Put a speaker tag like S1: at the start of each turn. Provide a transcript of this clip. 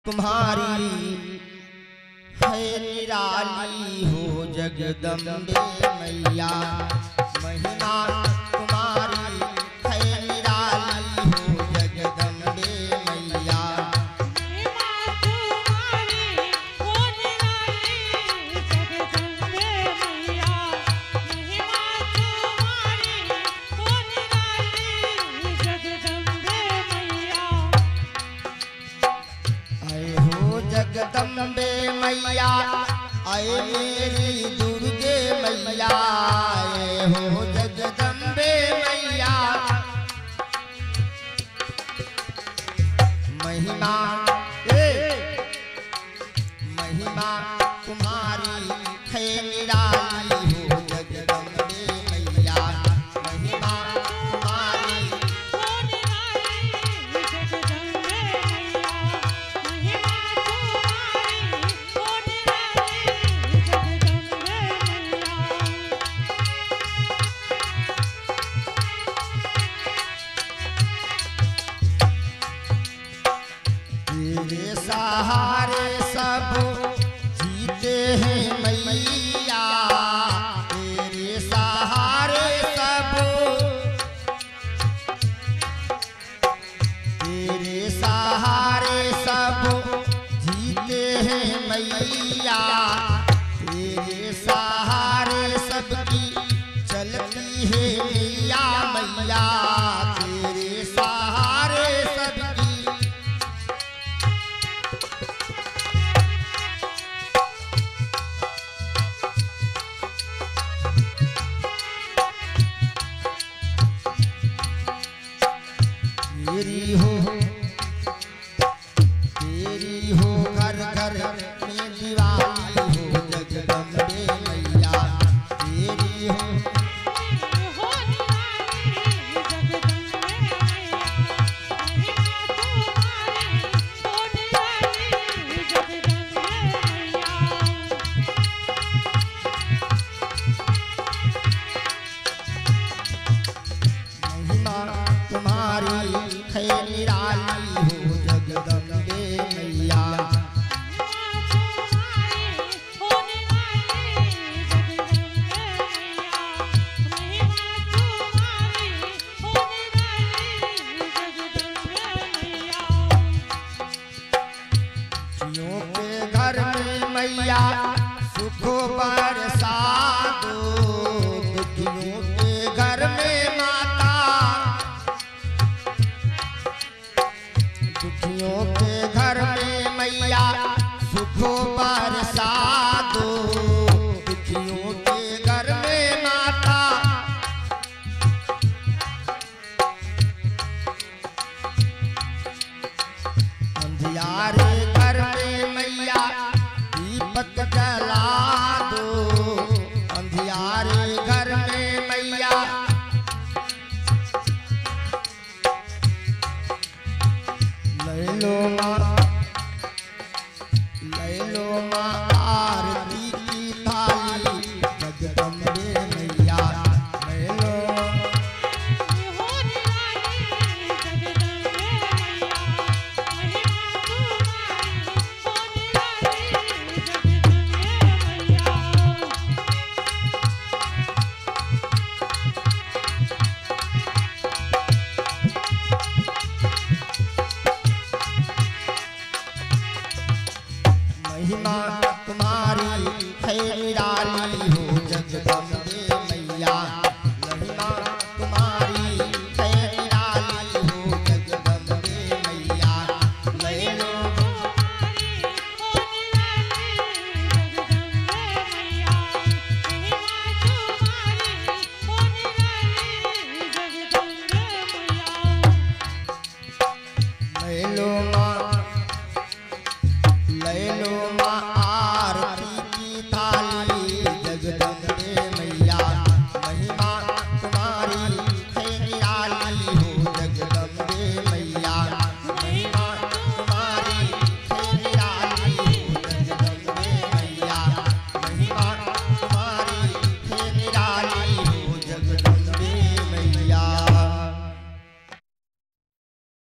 S1: तुम्हारी है निराली हो जगदम्बे मैया। महिमा तुम्हारी है निराली हो जगदम्बे मैया।
S2: महिमा तुम्हारी हो निराली जगदम्बे मैया। महिमा तुम्हारी हो निराली जगदम्बे मैया।
S1: आए हो जगदम्बे मैया, आए मेरी दुर्गे मैया। आए हो जगदम्बे मैया, महिमा महिमा तुम्हारी है निराली हो जगदम्बे मैया। महिमा तुम्हारी
S2: हो निराली जगदम्बे मैया। महिमा तुम्हारी हो निराली जगदम्बे मैया।
S1: तेरे सहारे सब जीते हैं मैया। तेरे सहारे सब, तेरे सहारे सब जीते हैं मैया। तेरे सहारे सबकी चलती है मैया मैया। तेरे सहारे सबकी तेरी हो घर घर में दिवाली हो जगदम्बे मैया। तेरी हो
S2: हो निराली जगदम्बे मैया। महिमा तुम्हारी हो निराली जगदम्बे मैया।
S1: महिमा तुम्हारी है निराली हो जगदम्बे मैया। जियों के घर में मैया सुख बरसा दो। दुखियों के घर में माता, दुखियों के घर में मैया सुख बरसा दो। दुखियों के घर में माता, अंधियारे घर में मैया दीपक जला दो। अंधियारे घर में मैया ले लो माँ आरती की थाली जगदम्बे मैया। ले लो महिमा तुम्हारी है निराली हो जगदम्बे मैया। महिमा तुम्हारी है निराली हो जगदम्बे मैया। ले लो ले लो माँ